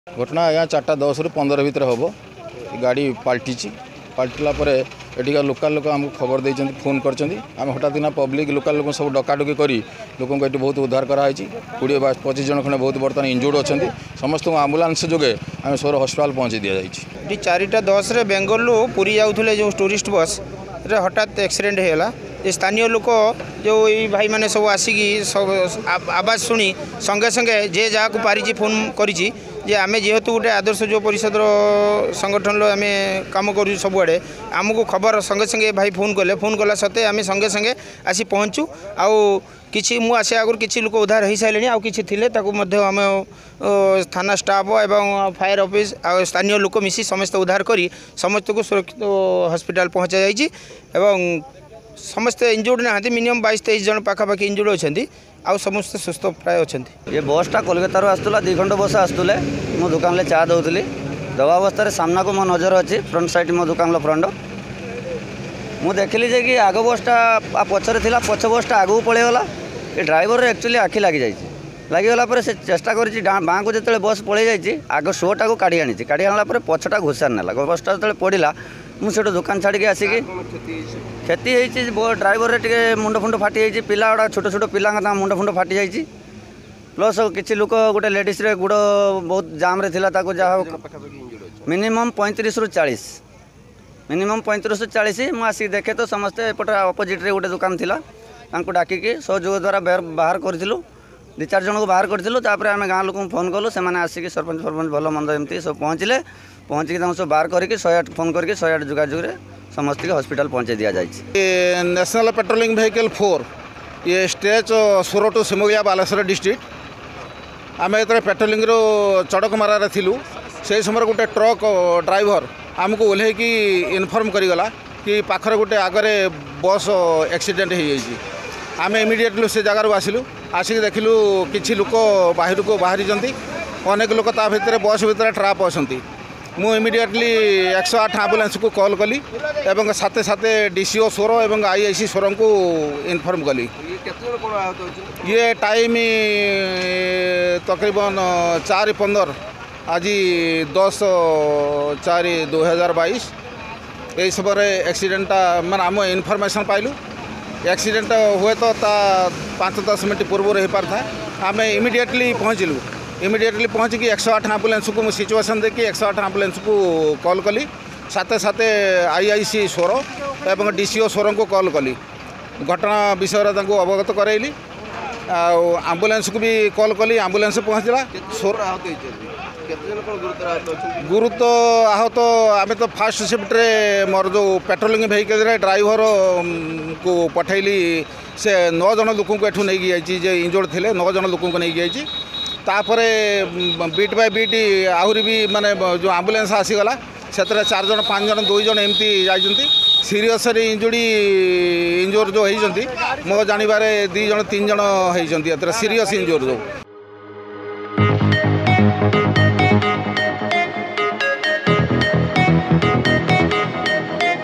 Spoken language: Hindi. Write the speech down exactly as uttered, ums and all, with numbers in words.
घटना आज्ञा चार्टा दस रु पंद्रह भितर हम गाड़ी पलटि पलटिला एटिका लोकाल लोक आमको खबर देते फोन कर हठात ना पब्लिक लोकाल लोक सब डकाडुकी कर लोक ये बहुत उद्धार कराई कोड़े पचिश जन खंडे बहुत बर्तमान इंजुर्ड अच्छा समस्त आम्बुलांस जोगे आम सोर हस्पिटाल पहुँची दि जाए। चारिटा दस रे बेंगलुरु पुरी जाऊे जो टूरिस्ट बस रे हठात एक्सीडेंट होगा। स्थानीय लोक जो ये भाई मैंने सब आसिकी सब आवाज शुणी संगे संगे जे जहाँ को पारी फोन करी जे आम जेहेतु गोटे आदर्श जो परिषद संगठन आम कम कर सबुआड़े आमको खबर संगे संगे भाई फोन कले फोन कला सत्ते आम संगे संगे आसी पहुँचू आउ किसी मु आसे आगुरी किसी लोक उद्धार हो सारे आउ किसी थिले ताकू मध्य आम थाना स्टाफ एवं फायर ऑफिस आ स्थानीय लोक मिसी समस्त उद्धार करी समस्त को सुरक्षित हॉस्पिटल पहुँचा जाइए एवं समस्ते इंजुर्ड ना मिनिमम बाईस तेईस जन पाखापाखि इंजुर्ड अच्छा आउ समस्त सुस्थ प्राय अच्छा। ये बसटा कोलकाता आसूला दी खंड बस आसुले मो दुकान ले चा दौली दवा अवस्था सामना को मो नजर अच्छी फ्रंट साइड मो दुकान फ्रंट मु देखिली जे कि आग बसटा पछरे थिला पछ बसटा आगू पळेगला ये ड्राइवर एक्चुअली आखि लगी जाइए लगिगला पर से चेष्टा करी बाँ को जो बस पड़े जाइए आग शोटा को काढ़ी आनी काढ़ी आना पछटा घुसार नाला बसटा जो पड़ा मुझे दुकान छाड़ी आसिक क्षति होती ड्राइवर टे मुंड फुंड फाटी पिला गुड़ा छोट छोट पिला मुंड फुंड फाटी जाइए प्लस किसी लोक गोटे लेडीज रे गुड़ बहुत जाम रे थिला ताको जहाँ मिनिमम पैंतीस रु चालीस मिनिमम पैंतीस रु चालीस मुझे आसिक देखे तो समस्ते एपटे अपोजिट रे गोटे दुकान थिला तांको डाकिकी सहयोग द्वारा बाहर करूँ दि चार जन को बाहर करूँ आम गाँव लोक फोन कलु से आसिक सरपंच सरपंच भल मंद एमती सब पहुँचले पहुँचिक सब बाहर करके शहे आठ फोन करके शहे आठ जोगाजोग समस्त के हॉस्पिटल पहुँचे दि जाए। नेशनल पेट्रोलिंग व्हीकल फोर ये स्टेज सोर टू सिमुलिया बालेश्वर डिस्ट्रिक्ट आम ये पेट्रोलिंग चड़क मारे थिलु से समय गोटे ट्रक ड्राइवर आमको ओल्हे की इनफर्म करीगला कि पाखर गोटे आगरे बस एक्सीडेंट हो जाइए आम इमिडिएटली से जगार आसिलु आसिक देखिलु किछि लोक बाहर को बाहरी अनेक लोक ता भितर बस भितर ट्राप अच्छा मु इमिडिएटली एक सौ आठ आम्बुलांस को कॉल कली एवं साथे साथे डीसीओ सोर एवं आईआईसी सोर को इनफॉर्म कली। ये टाइम तकरीबन चार पंदर आज दस चार दो हज़ार बाईस यही समय एक्सीडेंटा मान आम इनफॉरमेशन पाइलु एक्सीडेंट हुए तो ता पाँच दस मिनट पूर्व हो पार था आम इमिडिएटली पहुँचलु इमिडिएटली पहुँचिकी एक सौ आठ आम्बुलांस को मुझे सिचुएसन देखिए एक सौ आठ आम्बुलांस को कॉल कली साथे साथे आईआईसी सोर एवं डीसीओ सोर को कॉल कली घटना विषय अवगत करैली आम्बुलांस को भी कॉल कली आम्बुलांस पहुँचला सोर गुरुत्व आहत आम तो फास्ट शिफ्ट रे मोर जो पेट्रोलिंग व्हीकल रे ड्राइवर को पठैली से नौ जन लोक को एठू नहीं जाइए इंजोर्ड थे नौ जन लोक को नहीं जाइए तापरे बीट बाय बीट आहरी भी माने जो आम्बुलांस आसीगला से चार जन पाँच जन दुई जन एमती जाइए सीरीयसली इंजुरी इंजोर जो होती मो जानवर दी जन तीन जन होती सीरीयस इंजोर जो